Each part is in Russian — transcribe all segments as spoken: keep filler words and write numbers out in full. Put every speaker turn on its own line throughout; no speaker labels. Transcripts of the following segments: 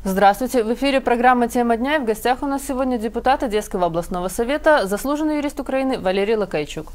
Здравствуйте. В эфире программа «Тема дня». И в гостях у нас сегодня депутат Одесского областного совета, заслуженный юрист Украины Валерий Лакайчук.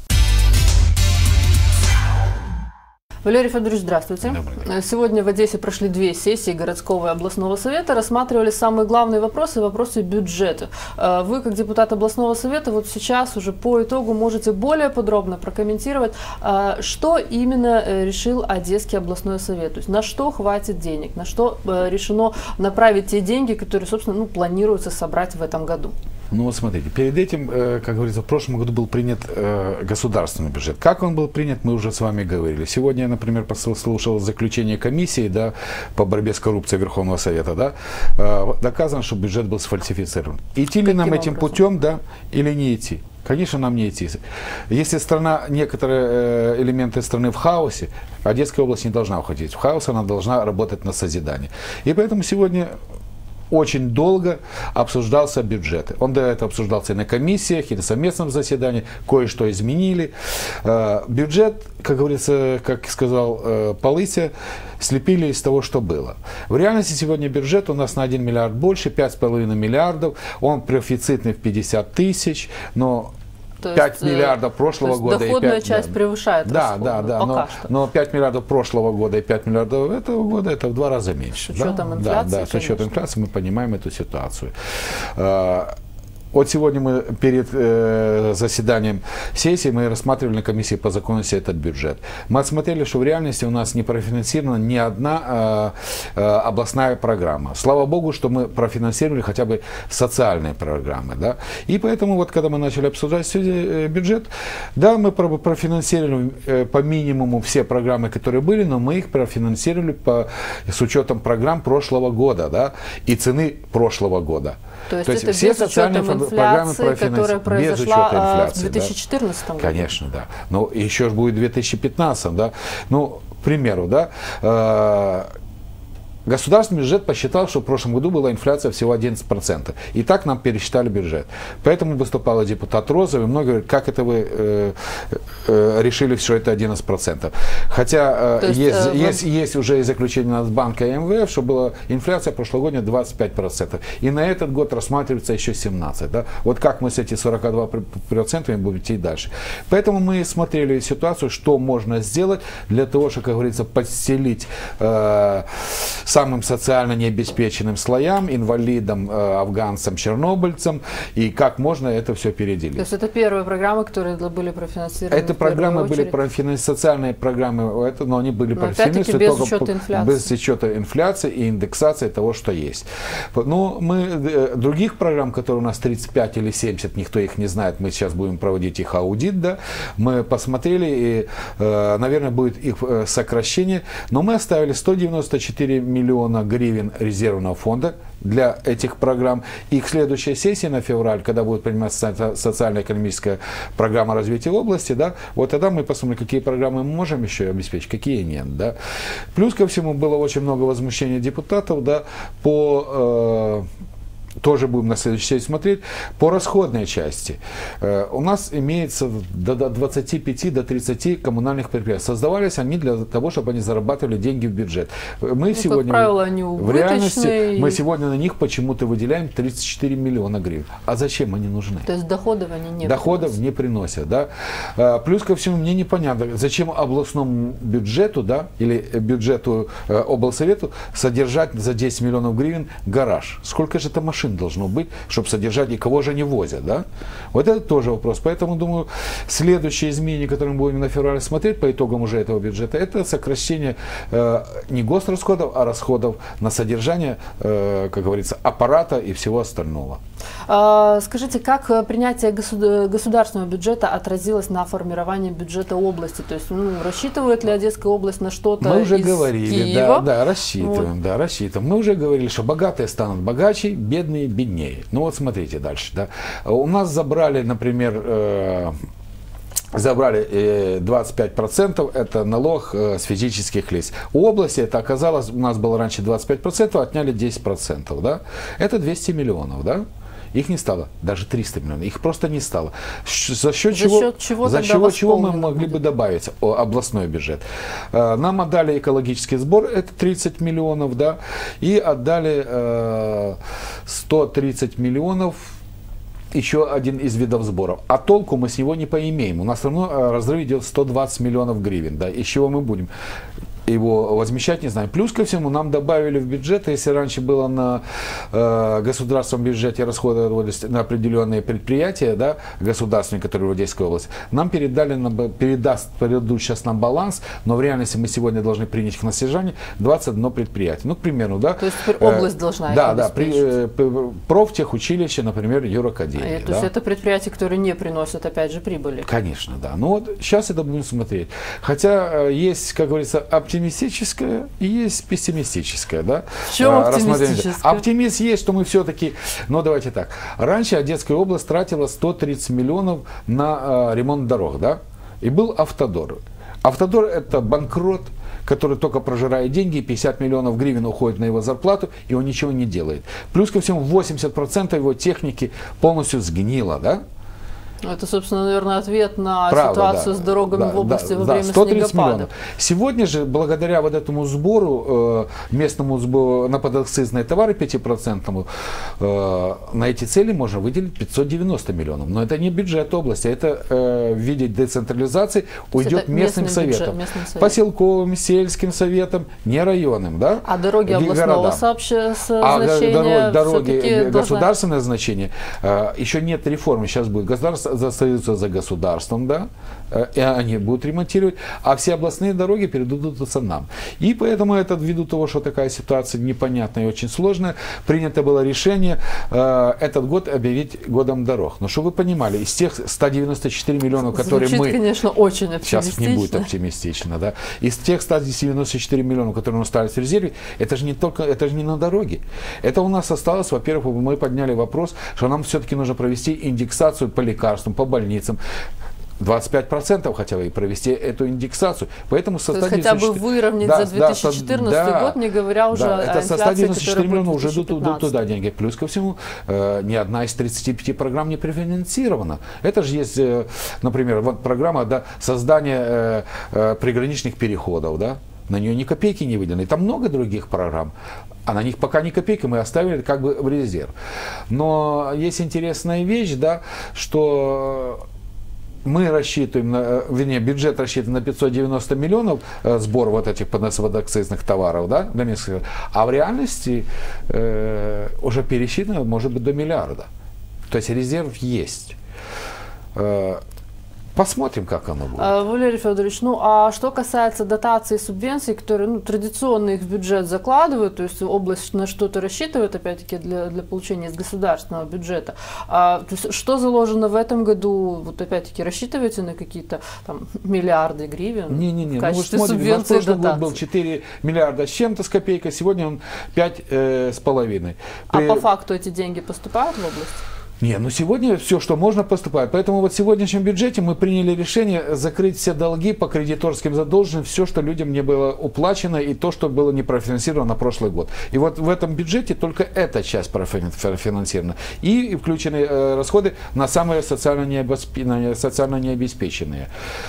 Валерий Федорович, здравствуйте. Сегодня в Одессе прошли две сессии городского и областного совета, рассматривали самые главные вопросы, вопросы бюджета. Вы, как депутат областного совета, вот сейчас уже по итогу можете более подробно прокомментировать, что именно решил Одесский областной совет, то есть на что хватит денег, на что решено направить те деньги, которые, собственно, ну, планируется собрать в этом году.
Ну вот смотрите, перед этим, как говорится, в прошлом году был принят государственный бюджет. Как он был принят, мы уже с вами говорили. Сегодня я, например, послушал заключение комиссии, да, по борьбе с коррупцией Верховного Совета. Да, доказано, что бюджет был сфальсифицирован. Идти ли нам этим путем, да, или не идти? Конечно, нам не идти. Если страна, некоторые элементы страны в хаосе, Одесская область не должна уходить в хаос, она должна работать на созидание. И поэтому сегодня очень долго обсуждался бюджет. Он до этого обсуждался и на комиссиях, и на совместном заседании, кое-что изменили. Бюджет, как говорится, как сказал Полыся, слепили из того, что было. В реальности сегодня бюджет у нас на один миллиард больше, пять с половиной миллиардов, он профицитный в пятьдесят тысяч, но пять миллиардов прошлого года.
Доходная
и пять,
часть
да,
превышает
да,
расходную,
да, да, но, но пять миллиардов прошлого года и пять миллиардов этого года — это в два раза меньше.
С учетом
да?
инфляции,
да, да, с учетом инфляции мы понимаем эту ситуацию. Вот сегодня мы перед э, заседанием сессии мы рассматривали на комиссии по законности этот бюджет. Мы осмотрели, что в реальности у нас не профинансирована ни одна э, э, областная программа. Слава Богу, что мы профинансировали хотя бы социальные программы. Да? И поэтому, вот, когда мы начали обсуждать сегодня бюджет, да, мы профинансировали э, по минимуму все программы, которые были, но мы их профинансировали по, с учетом программ прошлого года, да, и цены прошлого года.
То есть,
То есть
это
все
без
социальные
инфляции, которая произошла в две тысячи четырнадцатом году.
Конечно, да. Но еще же будет в две тысячи пятнадцатом, да. Ну, к примеру, да, э государственный бюджет посчитал, что в прошлом году была инфляция всего одиннадцать процентов. И так нам пересчитали бюджет. Поэтому выступал депутат Розов, и многие говорят, как это вы э, э, решили, что это одиннадцать процентов. Хотя э, есть, есть, э, есть, есть уже и заключение Нацбанка и эм вэ эф, что была инфляция прошлогодняя двадцать пять процентов. И на этот год рассматривается еще семнадцать процентов. Да? Вот как мы с этими сорока двумя процентами будем идти дальше. Поэтому мы смотрели ситуацию, что можно сделать для того, чтобы, как говорится, подстелить э, самым социально необеспеченным слоям, инвалидам, э, афганцам, чернобыльцам, и как можно это все переделить.
То есть это первые программы, которые были профинансированы?
Это программы были профинансированы, социальные программы, это, но они были профинансированы
без учета инфляции.
Без учета инфляции и индексации того, что есть. Но мы, других программ, которые у нас тридцать пять или семьдесят, никто их не знает, мы сейчас будем проводить их аудит, да, мы посмотрели, и, э, наверное, будет их сокращение, но мы оставили сто девяносто четыре миллиона гривен резервного фонда для этих программ. И к следующей сессии на февраль, когда будет приниматься социально-экономическая программа развития области, да, вот тогда мы посмотрим, какие программы мы можем еще обеспечить, какие нет. Да. Плюс ко всему было очень много возмущений депутатов, да, по... Э, тоже будем на следующей сессии смотреть, по расходной части. Э, у нас имеется до, до двадцати пяти до тридцати коммунальных предприятий. Создавались они для того, чтобы они зарабатывали деньги в бюджет. Мы ну, сегодня,
как правило, они убыточные.
В реальности мы сегодня на них почему-то выделяем тридцать четыре миллиона гривен. А зачем они нужны?
То есть доходов они не
доходов
приносят.
не приносят. Да? Э, плюс ко всему, мне непонятно, зачем областному бюджету, да, или бюджету э, облсовету содержать за десять миллионов гривен гараж. Сколько же это машин должно быть, чтобы содержать, и кого же они возят, да? Вот это тоже вопрос. Поэтому, думаю, следующие изменения, которые мы будем на феврале смотреть по итогам уже этого бюджета, это сокращение э, не госрасходов, а расходов на содержание, э, как говорится, аппарата и всего остального.
А, скажите, как принятие государственного бюджета отразилось на формировании бюджета области? То есть, ну, рассчитывает ли Одесская область на что-то из
Мы уже говорили,
Киева?
да, да, рассчитываем, вот. да, рассчитываем. Мы уже говорили, что богатые станут богаче, бедные беднее. Ну вот смотрите дальше. Да. У нас забрали, например, э, забрали двадцать пять процентов, это налог с физических лиц. У области это оказалось, у нас было раньше двадцать пять процентов, отняли десять процентов. Да? Это двести миллионов. Да? Их не стало. Даже триста миллионов. Их просто не стало. За счет
за
чего,
счет чего,
за счет чего мы могли бы добавить о, областной бюджет? Нам отдали экологический сбор, это тридцать миллионов, да, и отдали э, сто тридцать миллионов, еще один из видов сборов. А толку мы с него не поимеем. У нас все равно разрыв идет сто двадцать миллионов гривен. Да, из чего мы будем его возмещать, не знаю. Плюс ко всему нам добавили в бюджет, если раньше было на э, государственном бюджете расходовались на определенные предприятия, да, государственные, которые в Одесской области, нам передали, на, передаст, передадут сейчас нам баланс, но в реальности мы сегодня должны принять их на содержание двадцать одно предприятие. Ну, к примеру, да.
То есть теперь область э, должна
Да, да, при, э, профтехучилище, например, юракадемия.
А, то
да?
есть это предприятия, которые не приносят, опять же, прибыли.
Конечно, да. Ну вот сейчас это будем смотреть. Хотя э, есть, как говорится, оптимистическое и есть пессимистическое, да?
В чем оптимистическое?
Оптимист есть, что мы все-таки, но давайте так. Раньше Одесская область тратила сто тридцать миллионов на э, ремонт дорог, да? И был Автодор. Автодор это банкрот, который только прожирает деньги, пятьдесят миллионов гривен уходит на его зарплату, и он ничего не делает. Плюс ко всему восемьдесят процентов его техники полностью сгнило, да?
Это, собственно, наверное, ответ на
Правда,
ситуацию
да,
с дорогами
да,
в области
да,
во
да,
время
сто тридцать
снегопада.
Миллионов. Сегодня же, благодаря вот этому сбору, э, местному сбору на подакцизные товары пятипроцентному, э, на эти цели можно выделить пятьсот девяносто миллионов. Но это не бюджет области, это э, в виде децентрализации уйдет местным советам. Местным советом. Поселковым, сельским советам, не районным. Да?
А дороги областного сообща
а
значения?
Дороги государственное значение. Э, еще нет реформы, сейчас будет государство остаются за государством, да, и они будут ремонтировать, а все областные дороги передадутся нам. И поэтому это, ввиду того, что такая ситуация непонятная и очень сложная, принято было решение э, этот год объявить годом дорог. Но чтобы вы понимали, из тех ста девяноста четырёх миллионов, которые
Звучит,
мы...
конечно, очень оптимистично.
Сейчас не будет оптимистично, да. Из тех ста девяноста четырёх миллионов, которые у нас остались в резерве, это же не только, это же не на дороге. Это у нас осталось, во-первых, мы подняли вопрос, что нам все-таки нужно провести индексацию по лекарствам, по больницам, двадцать пять процентов хотя бы и провести эту индексацию. Поэтому со
То есть хотя бы выровнять да, за две тысячи четырнадцатый да, год, не говоря уже
да,
о
это
инфляции,
со ста девяноста четырёх миллионов уже
идут
туда деньги. Плюс ко всему, э, ни одна из тридцати пяти программ не профинансирована. Это же есть, э, например, вот программа да, создания э, э, приграничных переходов, да? На нее ни копейки не выделено. И там много других программ. А на них пока ни копейки мы оставили как бы в резерв. Но есть интересная вещь, да, что мы рассчитываем, на, вернее, бюджет рассчитан на пятьсот девяносто миллионов э, сбор вот этих подакцизных товаров, да, для местных, а в реальности э, уже пересчитано, может быть, до миллиарда. То есть резерв есть. Э, Посмотрим, как оно будет.
Валерий Федорович, ну а что касается дотаций и субвенций, которые ну, традиционно их в бюджет закладывают, то есть область на что-то рассчитывает, опять-таки, для, для получения из государственного бюджета. А, то есть, что заложено в этом году? Вот опять-таки, рассчитываете на какие-то там миллиарды гривен?
Не-не-не,
в качестве
ну, смотрите,
субвенций
прошлый
дотаций?
год был четыре миллиарда с чем-то с копейкой, сегодня он пять э, с половиной.
При... А по факту эти деньги поступают в область?
Не, ну сегодня все, что можно, поступает. Поэтому вот в сегодняшнем бюджете мы приняли решение закрыть все долги по кредиторским задолженностям, все, что людям не было уплачено и то, что было не профинансировано на прошлый год. И вот в этом бюджете только эта часть профинансирована. И включены э, расходы на самые социально, необесп... социально необеспеченные.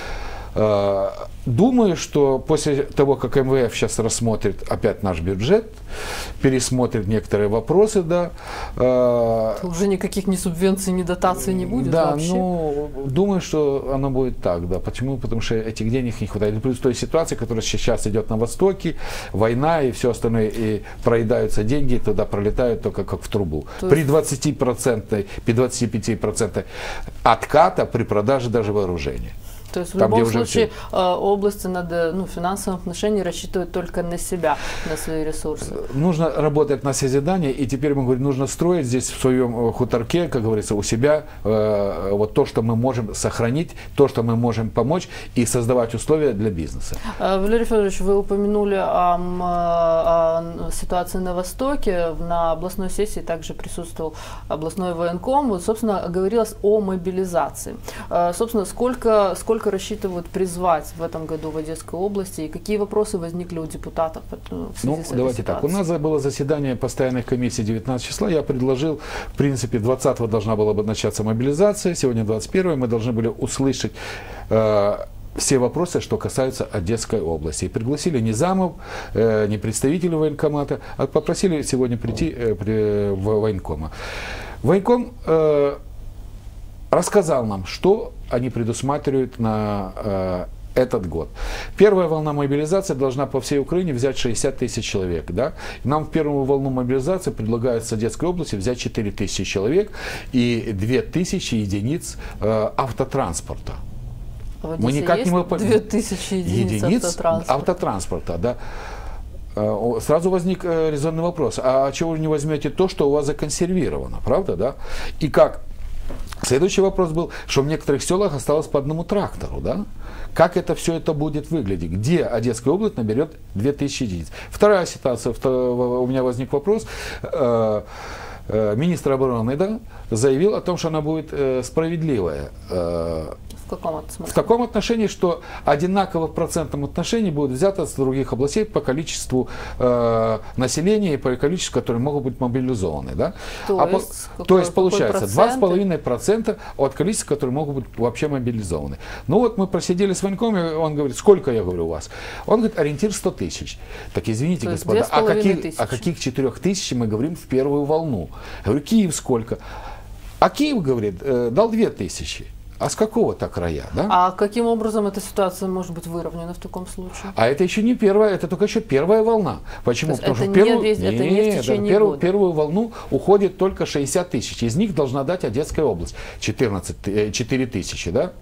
Думаю, что после того, как эм вэ эф сейчас рассмотрит опять наш бюджет, пересмотрит некоторые вопросы, да.
То уже никаких ни субвенций, ни дотаций не будет
да,
вообще?
ну, думаю, что оно будет так, да. Почему? Потому что этих денег не хватает. Плюс той ситуации, которая сейчас идет на Востоке, война и все остальное, и проедаются деньги, туда пролетают только как в трубу. То при двадцати процентах, при двадцати пяти процентах отката при продаже даже вооружения.
То есть в
Там,
любом случае
все...
области надо ну, в финансовом отношении рассчитывать только на себя, на свои ресурсы.
Нужно работать на созидание, и теперь мы говорим, нужно строить здесь в своем хуторке, как говорится, у себя э, вот то, что мы можем сохранить, то, что мы можем помочь и создавать условия для бизнеса.
Валерий Федорович, вы упомянули о, о ситуации на Востоке. На областной сессии также присутствовал областной военком. Вот, собственно, говорилось о мобилизации. Собственно, сколько, сколько сколько рассчитывают призвать в этом году в Одесской области, и какие вопросы возникли у депутатов в связи
ну,
с этой
давайте
ситуацией?
так. У нас было заседание постоянных комиссий девятнадцатого числа. Я предложил, в принципе, двадцатого должна была бы начаться мобилизация. Сегодня двадцать первое. Мы должны были услышать э, все вопросы, что касаются Одесской области. И пригласили не замов, э, не представителей военкомата, а попросили сегодня прийти э, при, в военкома. Военком э, рассказал нам, что они предусматривают на э, этот год. Первая волна мобилизации должна по всей Украине взять шестьдесят тысяч человек. Да? Нам в первую волну мобилизации предлагают с Одесской области взять четыре тысячи человек и две тысячи единиц э, автотранспорта.
Мы никак не можем... две тысячи единиц, единиц автотранспорта.
автотранспорта, да. Сразу возник резонный вопрос, а чего вы не возьмете то, что у вас законсервировано, правда, да? И как? Следующий вопрос был, что в некоторых селах осталось по одному трактору, да? Как это все это будет выглядеть? Где Одесская область наберет две тысячи единиц? Вторая ситуация, у меня возник вопрос. Министр обороны, да, заявил о том, что она будет справедливая.
В каком смысле?
В таком отношении, что одинаково в процентном отношении будет взято с других областей по количеству э, населения и по количеству, которые могут быть мобилизованы. Да?
То,
а
есть,
по,
какой,
то есть получается два с
процент?
половиной процента от количества, которые могут быть вообще мобилизованы. Ну вот мы просидели с военком, и он говорит, сколько, я говорю, у вас? Он говорит, ориентир сто тысяч. Так извините,
то
господа, о каких, о каких четырёх тысяч мы говорим в первую волну? Я говорю, Киев сколько? А Киев, говорит, э, дал две тысячи. А с какого-то края, да?
А каким образом эта ситуация может быть выровнена в таком случае?
А это еще не первая, это только еще первая волна. Почему? Потому
что
в первую,
не, это не в течение
первую,
года.
первую волну уходит только шестьдесят тысяч. Из них должна дать Одесская область четырнадцать, четыре тысячи, да?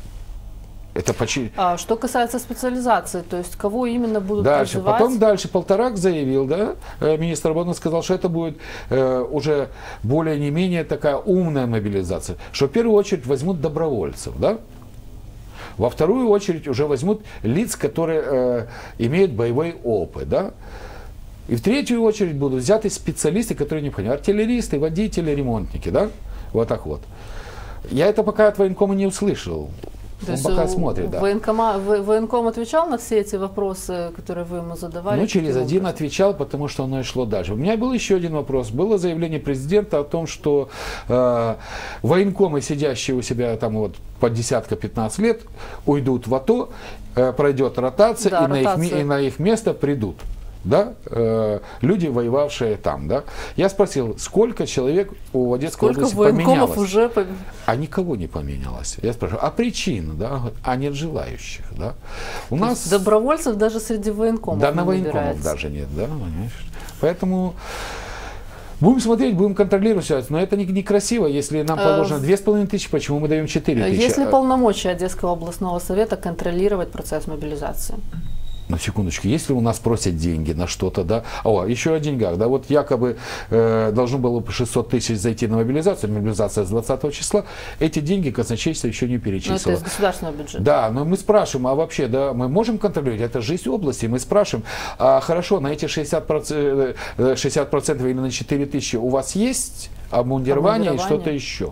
Это почти...
А что касается специализации, то есть кого именно будут
дальше,
призывать?
Потом дальше Полторак заявил, да, министр обороны сказал, что это будет э, уже более не менее такая умная мобилизация, что в первую очередь возьмут добровольцев, да, во вторую очередь уже возьмут лиц, которые э, имеют боевой опыт, да, и в третью очередь будут взяты специалисты, которые необходимы, артиллеристы, водители, ремонтники, да, вот так вот. Я это пока от военкома не услышал.
То
Он
есть
пока смотрит, да.
Военкома, военком отвечал на все эти вопросы, которые вы ему задавали?
Ну, через один образом? Отвечал, потому что оно и шло дальше. У меня был еще один вопрос. Было заявление президента о том, что э, военкомы, сидящие у себя там вот по десятка-пятнадцать лет, уйдут в АТО, э, пройдет ротация, да, и, ротация. На их, и на их место придут. Да, э, люди, воевавшие там, да. Я спросил, сколько человек у Одесской
сколько
области поменялось?
Уже пом...
А никого не поменялось. Я спрашиваю, а причина, да? А нет желающих, да? У
То
нас
добровольцев даже среди военкомов.
Да, на военкомов даже нет, да, понимаешь? Поэтому будем смотреть, будем контролировать, но это не, некрасиво, если нам положено две с половиной тысячи, почему мы даем четыре тысячи?
Есть ли полномочия Одесского областного совета контролировать процесс мобилизации?
На секундочку, если у нас просят деньги на что-то, да, о, еще о деньгах, да, вот якобы э, должно было бы шестьсот тысяч зайти на мобилизацию, мобилизация с двадцатого числа, эти деньги казначейство еще не перечислило.
Но это из государственного бюджета.
Да, но мы спрашиваем, а вообще, да, мы можем контролировать, это жизнь области, мы спрашиваем, а хорошо, на эти шестьдесят процентов, шестьдесят процентов или на четыре тысячи у вас есть обмундирование, обмундирование. И что-то еще?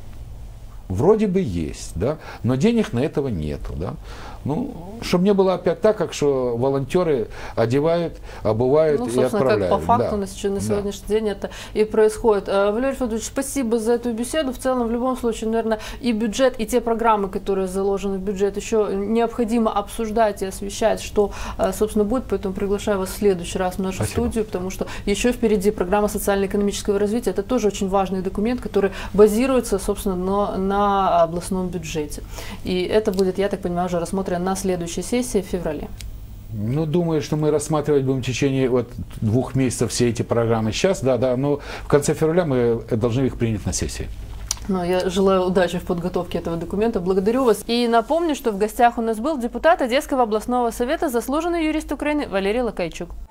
Вроде бы есть, да, но денег на этого нету, да. Ну, чтобы не было опять так, как что волонтеры одевают, обувают
ну,
и отправляют.
Как по факту
да.
на, на сегодняшний да. день это и происходит. Валерий Федорович, спасибо за эту беседу. В целом, в любом случае, наверное, и бюджет, и те программы, которые заложены в бюджет, еще необходимо обсуждать и освещать, что, собственно, будет. Поэтому приглашаю вас в следующий раз в нашу
спасибо.
Студию, потому что еще впереди программа социально-экономического развития. Это тоже очень важный документ, который базируется, собственно, на, на областном бюджете. И это будет, я так понимаю, уже рассмотрено на следующей сессии в феврале.
Ну, думаю, что мы рассматривать будем в течение вот двух месяцев все эти программы сейчас, да, да, но в конце февраля мы должны их принять на сессии.
Ну, я желаю удачи в подготовке этого документа. Благодарю вас. И напомню, что в гостях у нас был депутат Одесского областного совета, заслуженный юрист Украины Валерий Лакайчук.